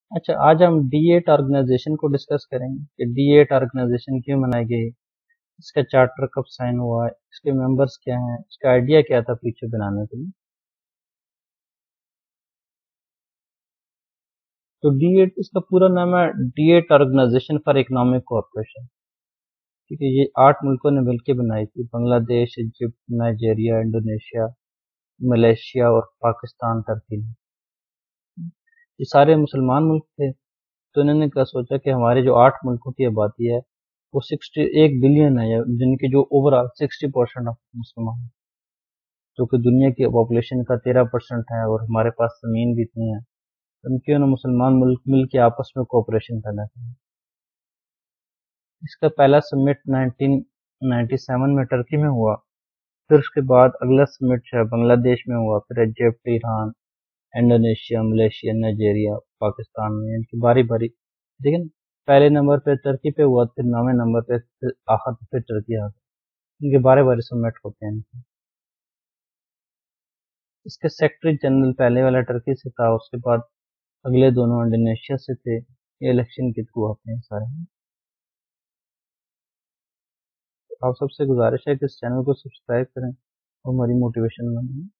اچھا، آج ہم D8 آرگنائزیشن کو ڈسکس کریں گے کہ D8 آرگنائزیشن کیوں بنائی گئی، اس کا چارٹر کب سائن ہوا ہے، اس کے ممبرز کیا ہیں، اس کا آئیڈیا کیا تھا پیچھے بنانے کے لیے۔ تو D8 اس کا پورا نام ہے D8 organization for economic cooperation, ٹھیک ہے۔ یہ 8 ملکوں نے مل کے بنائی تھی، بنگلہ دیش، ایجپٹ، نائجیریا، انڈونیشیا، ملیشیا اور پاکستان، ترکی۔ یہ سارے مسلمان ملک تھے، تو انہوں نے کیا سوچا کہ ہمارے جو 8 ملکوں کی آبادی ہے وہ 61 بلین ہے، جن کی جو اوور آل 60% آف مسلمان، جو کہ دنیا کی پاپولیشن کا 13% ہے، اور ہمارے پاس زمین بھی اتنی ہے، ان کے انہوں مسلمان ملک مل کے آپس میں کوآپریشن کرنا چاہیے۔ اس کا پہلا سمٹ 1997 میں ٹرکی میں ہوا، پھر اس کے بعد اگلا سمٹ جو ہے بنگلہ دیش میں ہوا، پھر Egypt, Iran, Indonesia, Malaysia, Nigeria, Pakistan میں، ان کی باری باری، لیکن پہلے نمبر پہ ترکی پہ ہوا، پھر 9ویں نمبر پہ، پھر آخر پہ ٹرکی آ گئی، ان کے بارے بارے سمٹ ہوتے ہیں۔ اس کے سیکرٹری جنرل پہلے والا ٹرکی سے تھا، اس کے بعد اگلے دونوں انڈونیشیا سے تھے۔ یہ الیکشن کے تھرو آتے ہیں سارے۔ آپ سب سے گزارش ہے کہ اس چینل کو سبسکرائب کریں اور ہماری موٹیویشن بنیں۔